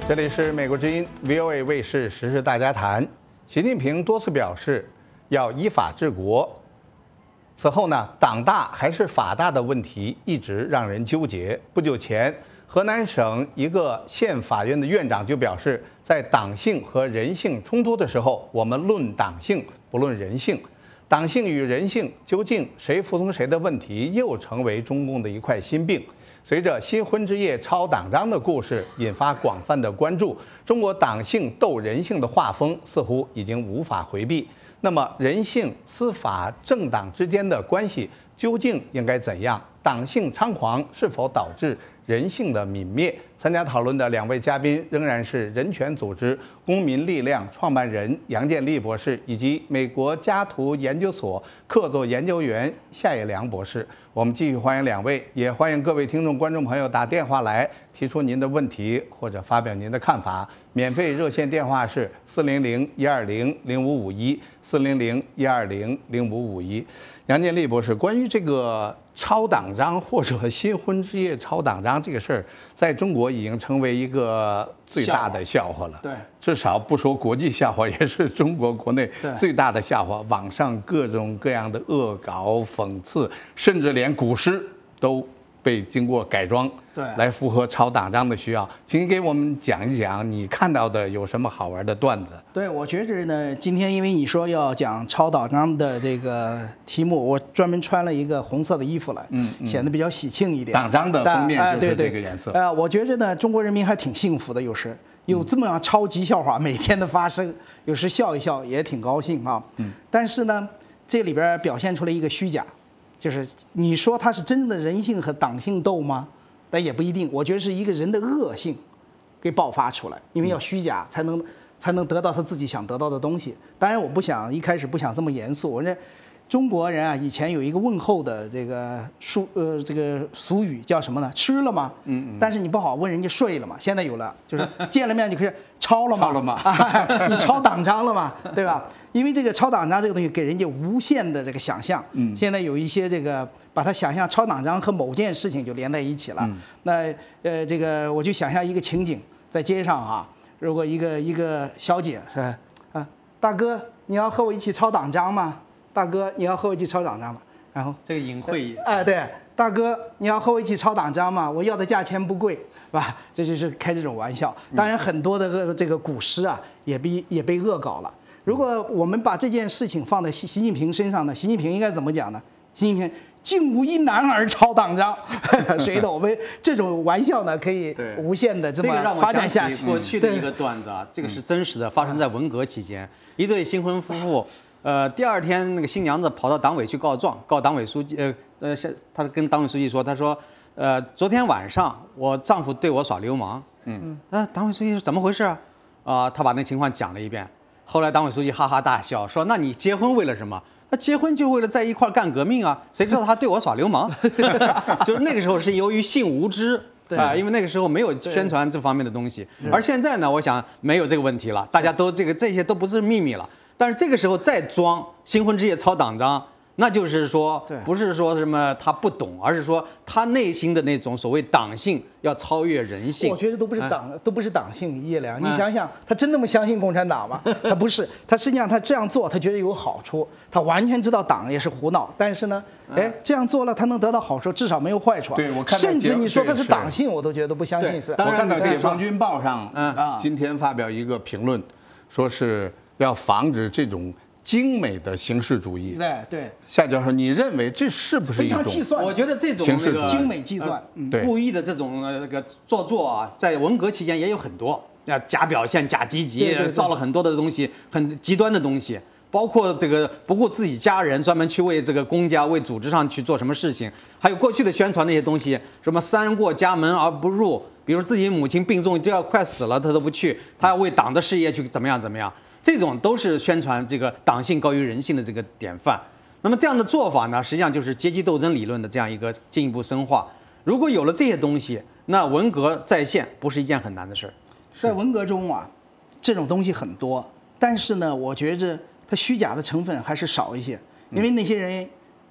这里是美国之音 VOA 卫视时事大家谈。习近平多次表示要依法治国。此后呢，党大还是法大的问题一直让人纠结。不久前，河南省一个县法院的院长就表示，在党性和人性冲突的时候，我们论党性，不论人性。党性与人性究竟谁服从谁的问题，又成为中共的一块心病。随着新婚之夜抄党章的故事引发广泛的关注，中国党性斗人性的画风似乎已经无法回避。那么，人性、司法、政党之间的关系究竟应该怎样？党性猖狂是否导致人性的泯灭？参加讨论的两位嘉宾仍然是人权组织公民力量创办人杨建立博士，以及美国加图研究所客座研究员夏业良博士。我们继续欢迎两位，也欢迎各位听众、观众朋友打电话来提出您的问题或者发表您的看法。免费热线电话是400-120-0551，400-120-0551。杨建立博士，关于这个抄党章或者新婚之夜抄党章这个事儿，在中国已经成为一个最大的笑话了。 对， 至少不说国际笑话，也是中国国内最大的笑话。网上各种各样的恶搞、讽刺，甚至连古诗都被经过改装， 对， 来符合抄党章的需要。请给我们讲一讲你看到的有什么好玩的段子？ 对，我觉着呢，今天因为你说要讲抄党章的这个题目，我专门穿了一个红色的衣服来，显得比较喜庆一点。 党章的封面就是这个颜色。 我觉着呢，中国人民还挺幸福的，有这么样超级笑话每天的发生，有时笑一笑也挺高兴啊。但是呢，这里边表现出来一个虚假。就是你说它是真正的人性和党性斗吗？但也不一定。我觉得是一个人的恶性给爆发出来，因为要虚假才能得到他自己想得到的东西。当然，我一开始不想这么严肃。我认为中国人啊，以前有一个问候的这个俗语叫什么呢？吃了吗？但是你不好问人家睡了吗？现在有了，就是见了面就可以抄了吗？ 抄了吗？ 你抄党章了吗？对吧？因为这个抄党章这个东西给人家无限的这个想象。现在有一些这个把它想象抄党章和某件事情就连在一起了。那这个我就想象一个情景，在街上啊，如果一个小姐是大哥，你要和我一起抄党章吗？大哥，你要和我一起抄党章吗？然后这个隐晦对，大哥，你要和我一起抄党章吗？我要的价钱不贵，是吧？这就是开这种玩笑。当然，很多的这个古诗啊，也被恶搞了。如果我们把这件事情放在习近平身上呢，习近平应该怎么讲呢？习近平竟无一男儿抄党章，谁的？我们这种玩笑呢，可以无限的这么发展下去。 过去的一个段子啊，这个是真实的，发生在文革期间，一对新婚夫妇。第二天那个新娘子跑到党委去告状，告党委书记。她跟党委书记说，她说，昨天晚上我丈夫对我耍流氓。党委书记说怎么回事啊？她把那情况讲了一遍。后来党委书记哈哈大笑，说那你结婚为了什么？他结婚就为了在一块干革命啊！谁知道他对我耍流氓？就是那个时候是由于性无知。因为那个时候没有宣传这方面的东西。而现在呢，我想没有这个问题了，大家都这些都不是秘密了。但是这个时候再装新婚之夜抄党章，那就是说不是说什么他不懂，而是说他内心的那种所谓党性要超越人性。 我觉得都不是党性，叶良，你想想，他真那么相信共产党吗？他不是，他实际上他这样做，他觉得有好处，他完全知道党也是胡闹，但是呢，这样做了他能得到好处，至少没有坏处。 对，我看到甚至你说他是党性，我都觉得不相信是。 我看到《解放军报》上今天发表一个评论，说是要防止这种精美的形式主义。 对， 夏教授，你认为这是不是一种非常计算？ 我觉得这种精美计算， 故意的这种做作啊，在文革期间也有很多，假表现、假积极，造了很多的东西，很极端的东西。包括这个不顾自己家人，专门去为这个公家、为组织上去做什么事情，还有过去的宣传那些东西，什么三过家门而不入，比如自己母亲病重就要快死了，他都不去，他要为党的事业去怎么样，这种都是宣传这个党性高于人性的这个典范。那么这样的做法呢，实际上就是阶级斗争理论的这样一个进一步深化。如果有了这些东西，那文革再现不是一件很难的事儿。 在文革中啊，这种东西很多，但是呢，我觉着它虚假的成分还是少一些，因为那些人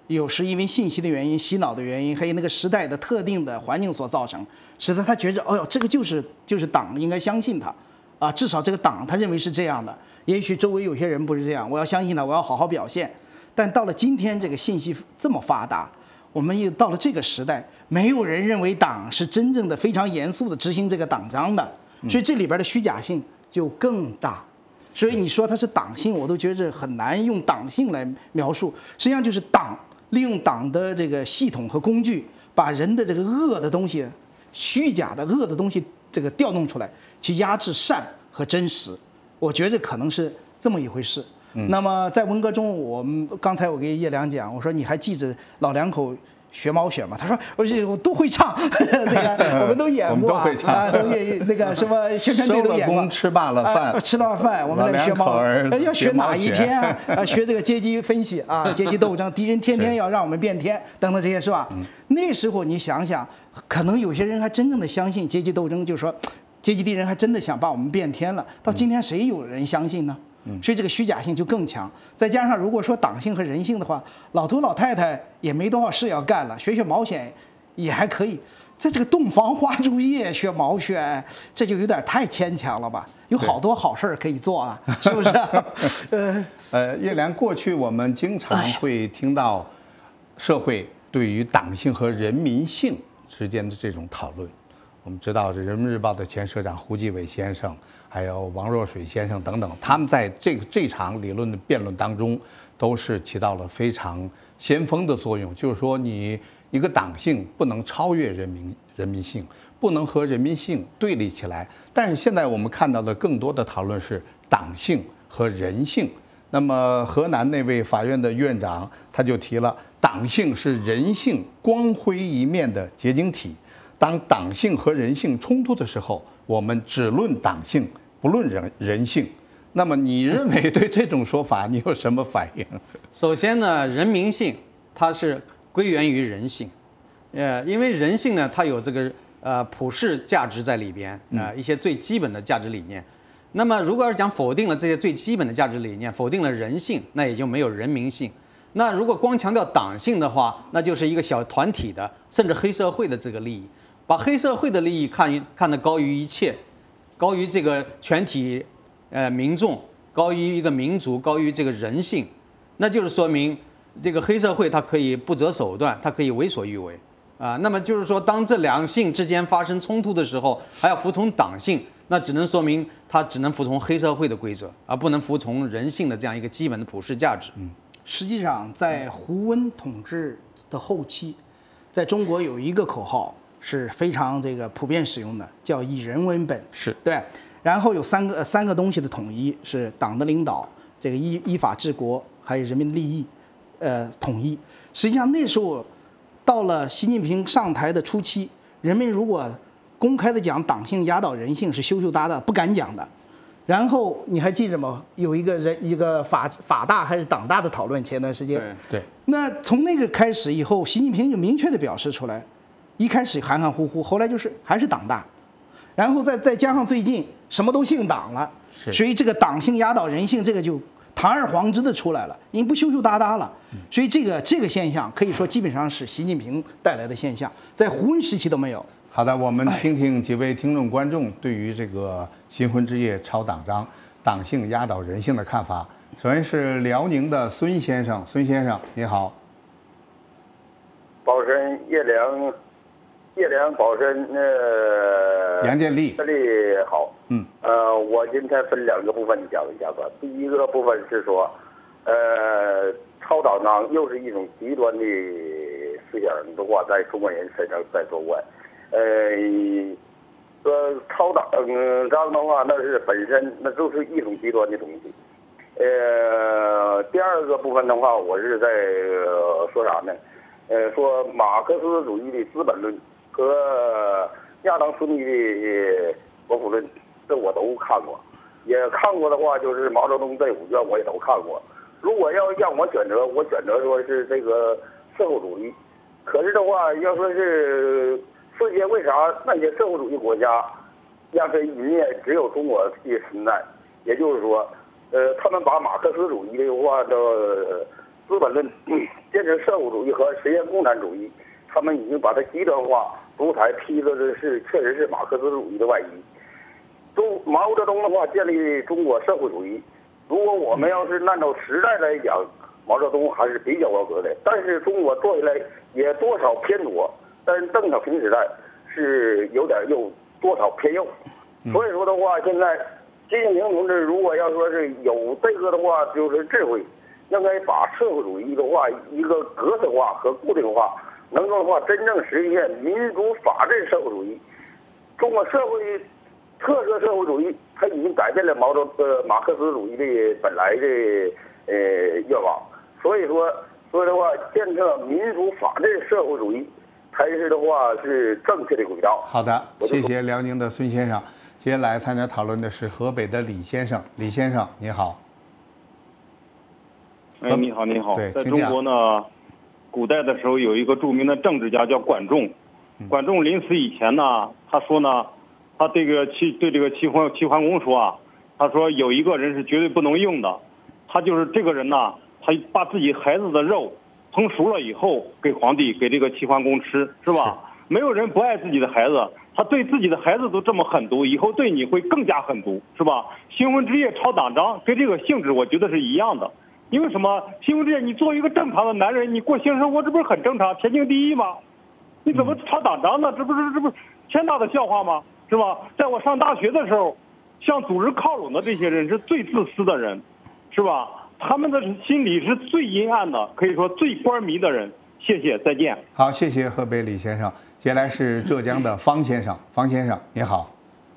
有时因为信息的原因、洗脑的原因，还有那个时代的特定的环境所造成，使得他觉着，哦哟，这个就是党，应该相信他，啊，至少这个党他认为是这样的。也许周围有些人不是这样，我要相信他，我要好好表现。但到了今天，这个信息这么发达，我们又到了这个时代，没有人认为党是真正的非常严肃的执行这个党章的，所以这里边的虚假性就更大。所以你说它是党性，我都觉得很难用党性来描述。实际上就是党利用党的这个系统和工具，把人的这个恶的东西、虚假的恶的东西这个调动出来，去压制善和真实。我觉得可能是这么一回事。那么在文革中，刚才我给叶良讲，我说你还记着老两口学毛选吗？他说我都会唱，这个我们都演过， 我们都会唱啊，都那个什么宣传队都演过。 收了工吃罢了饭， 吃了饭，我们来学毛，要学哪一天啊？学这个阶级分析啊，阶级斗争，敌人天天要让我们变天，等等这些是吧？那时候你想想，可能有些人还真正的相信阶级斗争，就是说阶级敌人还真的想把我们变天了。到今天谁有人相信呢？所以这个虚假性就更强，再加上如果说党性和人性的话，老头老太太也没多少事要干了，学毛选也还可以。在这个洞房花烛夜学毛选，这就有点太牵强了吧？有好多好事可以做啊，是不是？ 叶良，过去我们经常会听到社会对于党性和人民性之间的这种讨论。我们知道，这《人民日报》的前社长胡继伟先生，还有王若水先生等等，他们在这场理论的辩论当中，都是起到了非常先锋的作用。就是说，你一个党性不能超越人民性，不能和人民性对立起来。但是现在我们看到的更多的讨论是党性和人性。那么河南那位法院的院长他就提了，党性是人性光辉一面的结晶体。当党性和人性冲突的时候，我们只论党性，不论人性。那么你认为对这种说法你有什么反应？ 首先呢，人民性它是归源于人性，因为人性呢它有这个普世价值在里边，一些最基本的价值理念。那么如果要是讲否定了这些最基本的价值理念，否定了人性，那也就没有人民性。那如果光强调党性的话，那就是一个小团体的，甚至黑社会的这个利益。把黑社会的利益看得高于一切，高于这个全体民众，高于一个民族，高于这个人性，那就是说明这个黑社会它可以不择手段，它可以为所欲为啊。那么就是说，当这两性之间发生冲突的时候，还要服从党性，那只能说明它只能服从黑社会的规则，而不能服从人性的这样一个基本的普世价值。 实际上，在胡温统治的后期，在中国有一个口号是非常这个普遍使用的，叫以人为本， 是对。然后有三个东西的统一，是党的领导，这个依法治国，还有人民利益，统一。实际上那时候到了习近平上台的初期，人们如果公开的讲党性压倒人性是羞羞答答，不敢讲的。然后你还记着吗？有一个法大还是党大的讨论，前段时间。 对。 那从那个开始以后，习近平就明确的表示出来。一开始含含糊糊，后来就是还是党大，然后再加上最近什么都姓党了，所以这个党性压倒人性，这个就堂而皇之的出来了，因为不羞羞答答了。所以这个现象可以说基本上是习近平带来的现象，在胡温时期都没有。 好的，我们听听几位听众观众对于这个新婚之夜抄党章、党性压倒人性的看法。首先是辽宁的孙先生，孙先生你好。 保身叶良保身杨建立好。我今天分两个部分讲一下吧。第一个部分是说，抄党章又是一种极端的思想的话，在中国人身上在作怪。抄党章的话，那是本身那就是一种极端的东西。第二个部分的话，我是在说啥呢？说马克思主义的《资本论》和亚当·斯密的《国富论》，这我都看过。也看过的话，就是毛泽东这5卷我也都看过。如果要让我选择，我选择说是这个社会主义。可是的话，要说是世界为啥那些社会主义国家压根一面只有中国的存在？也就是说，他们把马克思主义的话的资本论、建设社会主义和实现共产主义，他们已经把它极端化、独裁披露的是确实是马克思主义的外衣。毛泽东的话建立中国社会主义，如果我们要是按照时代来讲，毛泽东还是比较合格的，但是中国做下来也多少偏左，但是邓小平时代是有多少偏右。所以说的话，现在习近平同志如果要说是有这个的话，就是智慧，应该把社会主义的话一个格式化和固定化，能够的话真正实现民主法治社会主义。中国社会特色社会主义，它已经改变了马克思主义的本来的愿望。所以的话，建设民主法治社会主义，才是的话是正确的轨道。 好的，谢谢辽宁的孙先生。接下来参加讨论的是河北的李先生。李先生，你好。 哎，你好，你好。 对， 在中国呢，古代的时候有一个著名的政治家叫管仲。管仲临死以前呢，他说呢，他对这个齐桓公说啊，他说有一个人是绝对不能用的，他就是这个人呢，他把自己孩子的肉烹熟了以后给皇帝给这个齐桓公吃，是吧？没有人不爱自己的孩子。他对自己的孩子都这么狠毒，以后对你会更加狠毒，是吧？新婚之夜抄党章跟这个性质我觉得是一样的。因为什么？新婚之夜你作为一个正常的男人，你过性生活，这不是很正常，天经地义吗？你怎么抄党章呢？这不是天大的笑话吗？是吧？在我上大学的时候，向组织靠拢的这些人是最自私的人，是吧？他们的心里是最阴暗的，可以说最官迷的人。谢谢，再见。 好，谢谢河北李先生。接下来是浙江的方先生。方先生，你好。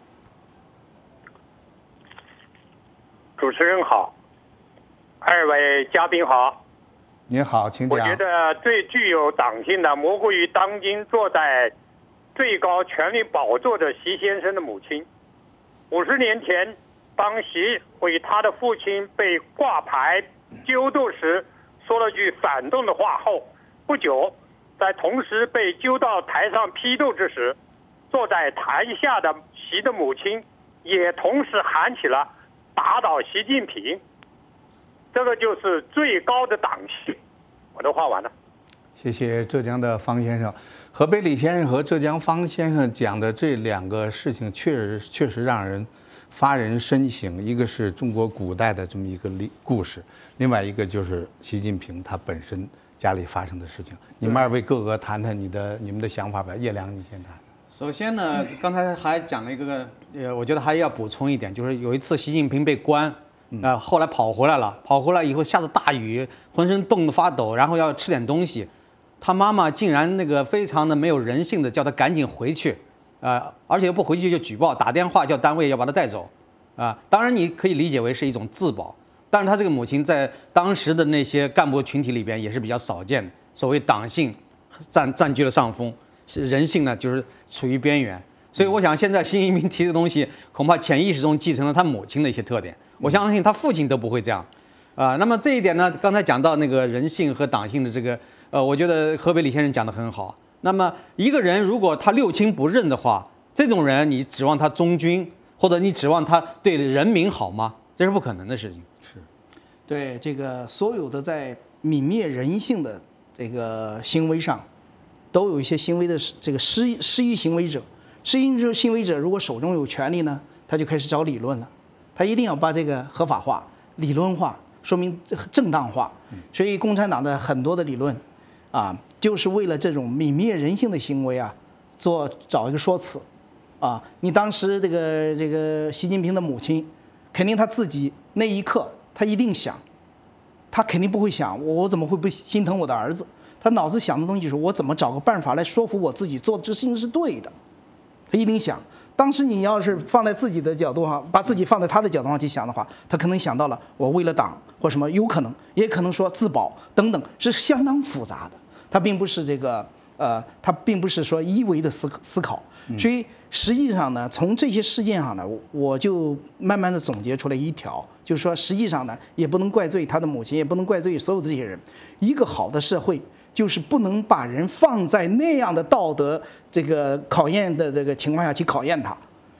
主持人好，二位嘉宾好。 你好，请讲。 我觉得最具有党性的，莫过于当今坐在最高权力宝座的习先生的母亲。50年前，当习为他的父亲被挂牌揪斗时，说了句反动的话后，不久，在同时被揪到台上批斗之时，坐在台下的习的母亲也同时喊起了打倒习近平。这个就是最高的党性。我的话完了。 谢谢浙江的方先生。河北李先生和浙江方先生讲的这两个事情确实让人发人深省。一个是中国古代的这么一个故事，另外一个就是习近平他本身家里发生的事情。你们二位各个谈谈你们的想法吧。叶良，你先谈。 首先呢，刚才还讲了一个，我觉得还要补充一点，就是有一次习近平被关，后来跑回来了，跑回来以后下着大雨，浑身冻得发抖，然后要吃点东西，他妈妈竟然那个非常的没有人性的叫他赶紧回去，而且不回去就举报，打电话叫单位要把他带走，当然你可以理解为是一种自保，但是他这个母亲在当时的那些干部群体里边也是比较少见的，所谓党性占据了上风，人性呢就是处于边缘，所以我想现在习近平提的东西恐怕潜意识中继承了他母亲的一些特点，我相信他父亲都不会这样，那么这一点呢，刚才讲到那个人性和党性的这个，我觉得河北李先生讲得很好。那么一个人如果他六亲不认的话，这种人你指望他忠君，或者你指望他对人民好吗？这是不可能的事情。 是，对这个所有的在泯灭人性的这个行为上，都有一些行为的这个失意行为者。失意行为者如果手中有权力呢，他就开始找理论了，他一定要把这个合法化、理论化，说明正当化。所以共产党的很多的理论，就是为了这种泯灭人性的行为找一个说辞。你当时这个习近平的母亲，肯定他自己那一刻他一定想，他肯定不会想我怎么会不心疼我的儿子，他脑子想的东西是我怎么找个办法来说服我自己做这事情是对的，他一定想。当时你要是放在自己的角度上，把自己放在他的角度上去想的话，他可能想到了我为了党或什么，有可能也可能说自保等等，是相当复杂的。他并不是他并不是说一维的思考。所以实际上呢，从这些事件上呢，我就慢慢的总结出来一条，就是说实际上呢，也不能怪罪他的母亲，也不能怪罪所有的这些人。一个好的社会，就是不能把人放在那样的道德这个考验的这个情况下去考验他，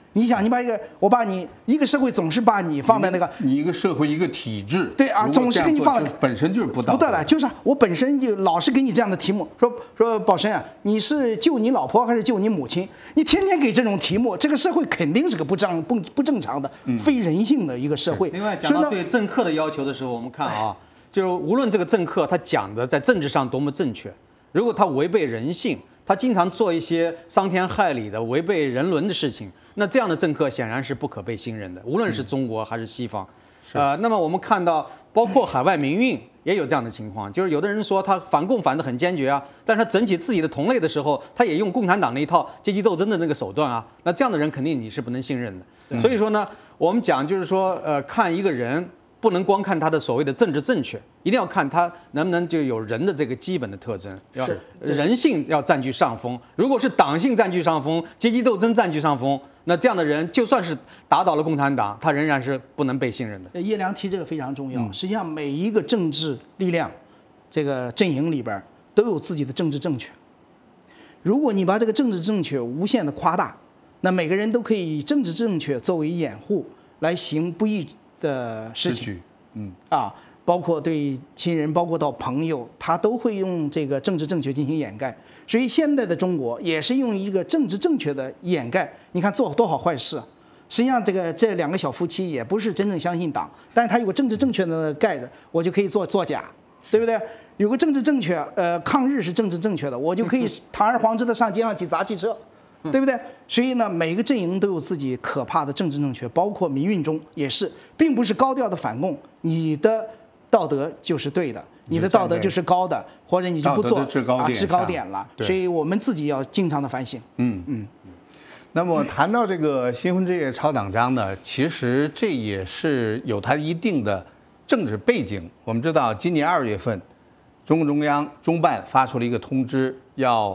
你想，我把你一个社会总是把你放在那个你一个社会一个体制， 对啊，总是给你放在本身就是不道德的，就是我本身就老是给你这样的题目，说宝生啊，你是救你老婆还是救你母亲？你天天给这种题目，这个社会肯定是个不正常的、非人性的一个社会。 另外，讲到对政客的要求的时候，我们看啊，就是无论这个政客他讲的在政治上多么正确，如果他违背人性，他经常做一些伤天害理的、违背人伦的事情，那这样的政客显然是不可被信任的，无论是中国还是西方。那么我们看到，包括海外民运也有这样的情况，就是有的人说他反共反得很坚决啊，但是他整起自己的同类的时候，他也用共产党那一套阶级斗争的那个手段啊，那这样的人肯定你是不能信任的。所以说呢，我们讲就是说，看一个人。不能光看他的所谓的政治正确，一定要看他能不能就有人的这个基本的特征，人性要占据上风。如果是党性占据上风，阶级斗争占据上风，那这样的人就算是打倒了共产党，他仍然是不能被信任的。 叶良提这个非常重要。实际上，每一个政治力量，这个阵营里边都有自己的政治正确。如果你把这个政治正确无限的夸大，那每个人都可以以政治正确作为掩护来行不义的事情，包括对亲人，包括到朋友，他都会用这个政治正确进行掩盖。所以现在的中国也是用一个政治正确的掩盖。你看做多少坏事啊！实际上，这两个小夫妻也不是真正相信党，但是他有个政治正确的盖着，我就可以作假，对不对？有个政治正确，抗日是政治正确的，我就可以堂而皇之的上街上去砸汽车。对不对？所以呢，每个阵营都有自己可怕的政治正确，包括民运中也是，并不是高调的反共，你的道德就是对的，你的道德就是高的，或者你就不做制高点了。所以我们自己要经常的反省。 那么谈到这个新婚之夜抄党章呢，其实这也是有它一定的政治背景。我们知道，今年2月份，中共中央中办发出了一个通知，要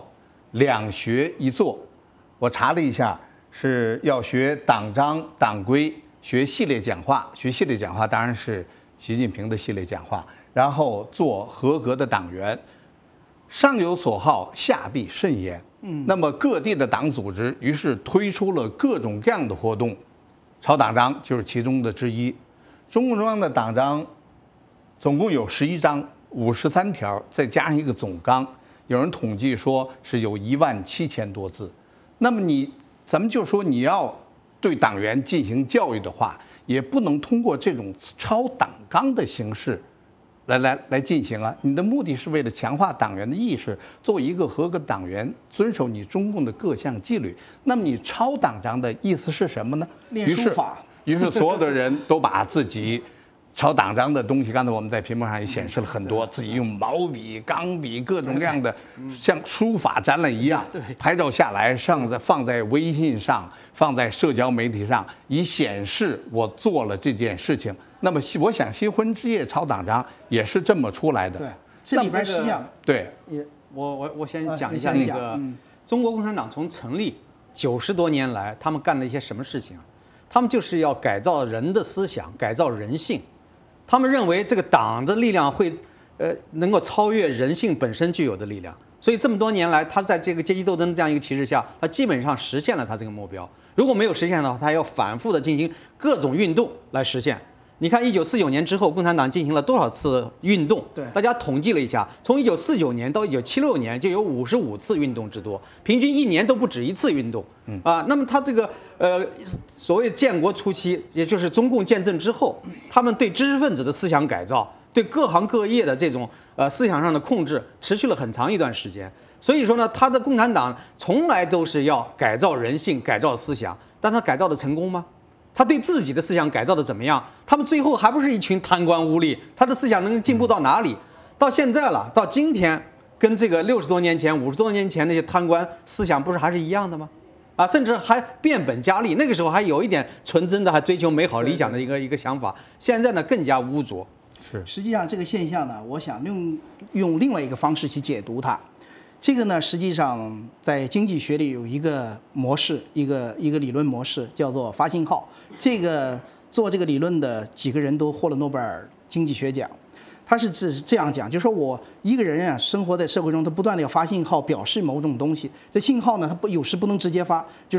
2学1做。我查了一下，是要学党章、党规，学系列讲话。学系列讲话当然是习近平的系列讲话，然后做合格的党员。上有所好，下必甚焉。那么各地的党组织于是推出了各种各样的活动，抄党章就是其中的之一。中共中央的党章总共有11章，53条，再加上一个总纲，有人统计说是有17000多字。那么咱们就说你要对党员进行教育的话，也不能通过这种抄党纲的形式来进行啊。你的目的是为了强化党员的意识，作为一个合格党员，遵守你中共的各项纪律。那么你抄党章的意思是什么呢？ 练书法。 于是所有的人都把自己抄党章的东西，刚才我们在屏幕上也显示了很多，自己用毛笔、钢笔各种各样的，像书法展览一样，拍照下来放在微信上，放在社交媒体上，以显示我做了这件事情。那么我想新婚之夜抄党章也是这么出来的。 对，这里边实际上对， 我先讲一下那个中国共产党从成立90多年来，他们干了一些什么事情啊？他们就是要改造人的思想，改造人性。他们认为这个党的力量会，能够超越人性本身具有的力量，所以这么多年来，他在这个阶级斗争这样一个旗帜下，他基本上实现了他这个目标。如果没有实现的话，他要反复的进行各种运动来实现。你看，1949年之后，共产党进行了多少次运动？ 对， 大家统计了一下，从1949年到1976年就有55次运动之多，平均1年都不止1次运动。那么他这个所谓建国初期，也就是中共建政之后，他们对知识分子的思想改造，对各行各业的这种思想上的控制，持续了很长一段时间。所以说呢，他的共产党从来都是要改造人性、改造思想，但他改造的成功吗？他对自己的思想改造的怎么样？他们最后还不是一群贪官污吏？他的思想能进步到哪里？到现在了，到今天，跟这个60多年前、50多年前那些贪官思想不是还是一样的吗？甚至还变本加厉。那个时候还有一点纯真的，还追求美好理想的一个想法。现在呢，更加污浊。 是， 实际上这个现象呢，我想用另外一个方式去解读它。这个呢，实际上在经济学里有一个模式，一个理论模式，叫做发信号。这个做这个理论的几个人都获了诺贝尔经济学奖。他是这样讲，就是说我一个人啊，生活在社会中，他不断的要发信号，表示某种东西。这信号呢，他有时不能直接发，就是说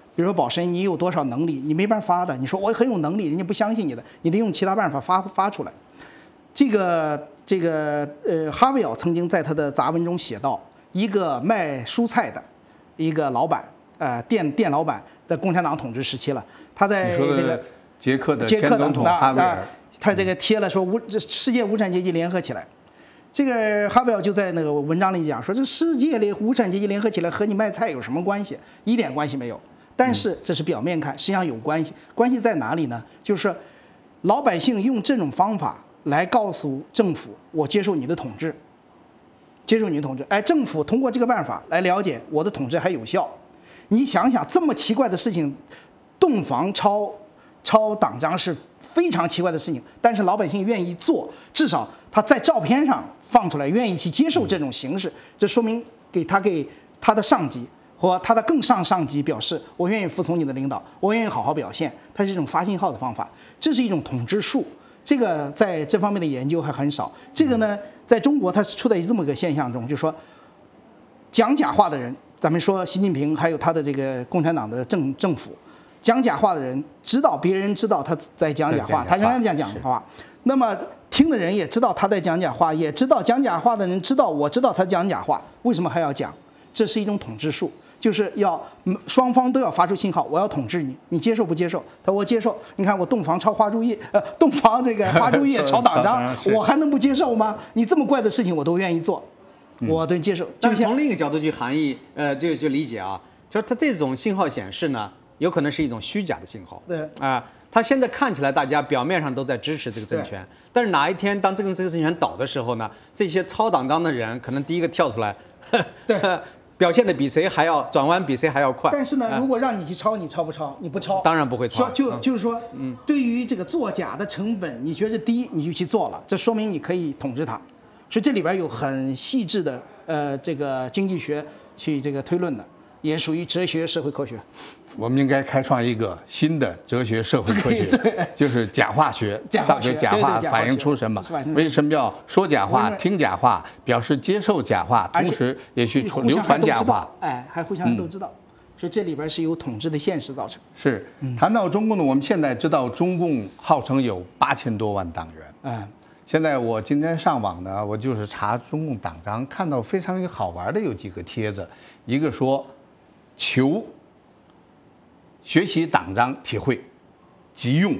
比如说宝生，你有多少能力，你没办法发的。你说我很有能力，人家不相信你的，你得用其他办法发出来。哈维尔曾经在他的杂文中写到，一个卖蔬菜的一个老板，店老板的共产党统治时期了，他在这个捷克的前总统哈维尔， 他这个贴了说世界无产阶级联合起来。这个哈维尔就在那个文章里讲说，这世界无产阶级联合起来和你卖菜有什么关系？一点关系没有。但是这是表面看，实际上有关系。关系在哪里呢？就是老百姓用这种方法来告诉政府，我接受你的统治，接受你的统治。哎，政府通过这个办法来了解我的统治还有效。你想想，这么奇怪的事情，洞房抄党章是非常奇怪的事情，但是老百姓愿意做，至少他在照片上放出来，愿意去接受这种形式，这说明给他的上级或他的更上级表示，我愿意服从你的领导，我愿意好好表现。它是一种发信号的方法，这是一种统治术。这个在这方面的研究还很少。这个呢，在中国它是处在这么个现象中，就是说讲假话的人，咱们说习近平还有他的这个共产党的政府，讲假话的人知道别人知道他在讲假话，他仍然讲假话。那么听的人也知道他在讲假话，也知道讲假话的人知道我知道他讲假话，为什么还要讲？这是一种统治术。就是要双方都要发出信号，我要统治你，你接受不接受？他说我接受。你看我洞房抄花烛夜，洞房这个花烛夜抄党章，我还能不接受吗？你这么怪的事情我都愿意做，我都接受。 但是从另一个角度去含义，这个去理解啊，就是他这种信号显示呢，有可能是一种虚假的信号。 对他现在看起来大家表面上都在支持这个政权，但是哪一天当这个政权倒的时候呢，这些抄党章的人可能第一个跳出来， 对。 表现的比谁还要转弯，比谁还要快。 但是呢，如果让你去抄，你抄不抄？你不抄， 当然不会抄。 就是说，对于这个作假的成本，你觉得低，你就去做了，这说明你可以统治它。所以这里边有很细致的这个经济学去这个推论的，也属于哲学社会科学。 我们应该开创一个新的哲学社会科学，就是假话学。到底假话反映出什么？为什么要说假话、听假话，表示接受假话，同时也去流传假话？ 哎，还互相都知道。所以这里边是由统治的现实造成。 是。谈到中共呢，我们现在知道中共号称有8000多万党员。现在我今天上网呢，我就是查中共党章，看到非常好玩的有几个帖子，一个说求学习党章体会，即用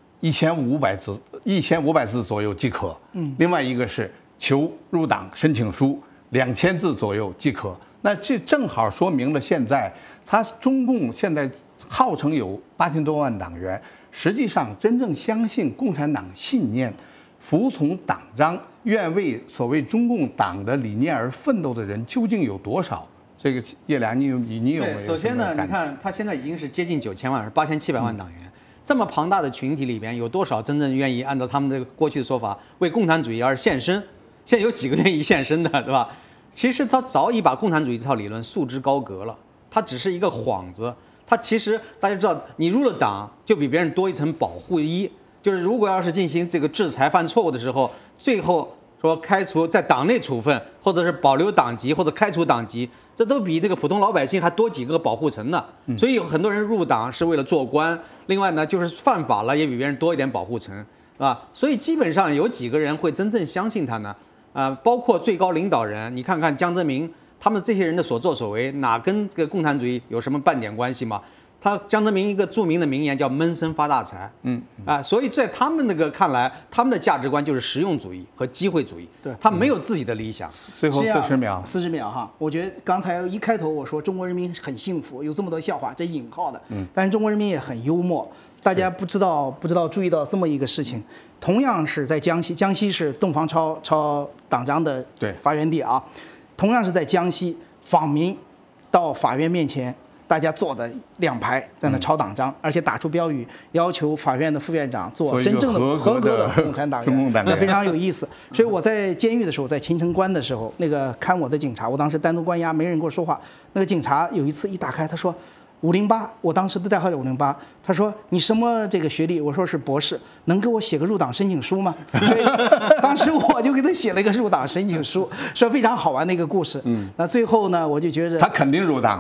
1500字左右即可。另外一个是求入党申请书2000字左右即可。那这正好说明了现在中共现在号称有8000多万党员，实际上真正相信共产党信念、服从党章、愿为所谓中共党的理念而奋斗的人究竟有多少？这个叶良，你有没有？ 首先呢，你看他现在已经是接近9000万，是8700万党员。这么庞大的群体里边，有多少真正愿意按照他们的过去的说法为共产主义而献身？现在有几个愿意献身的，对吧？其实他早已把共产主义这套理论束之高阁了，它只是一个幌子。它其实大家知道，你入了党就比别人多一层保护衣，就是如果要是进行这个制裁犯错误的时候，最后说开除在党内处分，或者是保留党籍或者开除党籍。这都比这个普通老百姓还多几个保护层呢，所以有很多人入党是为了做官，另外呢就是犯法了也比别人多一点保护层，是吧？所以基本上有几个人会真正相信他呢？包括最高领导人，你看看江泽民，他们这些人的所作所为，哪跟这个共产主义有什么半点关系吗？江泽民一个著名的名言叫闷声发大财，所以在他们那个看来，他们的价值观就是实用主义和机会主义， 对， 他没有自己的理想。 最后40秒 ，40秒哈，我觉得刚才一开头我说中国人民很幸福，有这么多笑话，这引号的，但是中国人民也很幽默。大家不知道注意到这么一个事情，同样是在江西，江西是洞房抄党章的发源地啊，同样是在江西，访民到法院面前。大家坐的2排在那抄党章，而且打出标语，要求法院的副院长做真正的合格的共产党员，那非常有意思。所以我在监狱的时候，在秦城关的时候，那个看我的警察，我当时单独关押，没人跟我说话。那个警察有一次一打开，他说508，我当时的代号叫508。他说你什么这个学历？我说是博士，能给我写个入党申请书吗？所以当时我就给他写了一个入党申请书，说非常好玩的一个故事。那最后呢，我就觉得他肯定入党了。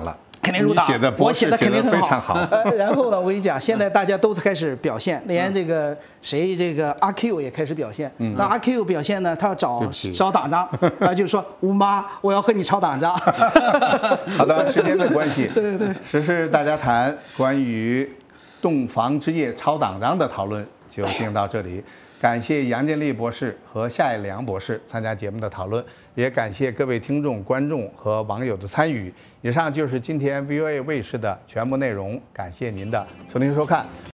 肯定入党。我写的肯定非常好。 然后呢，我跟你讲，现在大家都开始表现，连这个这个阿 Q 也开始表现。那阿 Q 表现呢，他要找党章，他就说吴妈，我要和你抄党章。 好的，时间的关系，对，时事大家谈关于洞房之夜抄党章的讨论就进行到这里。感谢杨建立博士和夏一良博士参加节目的讨论，也感谢各位听众、观众和网友的参与。以上就是今天 VOA 卫视的全部内容，感谢您的收听收看。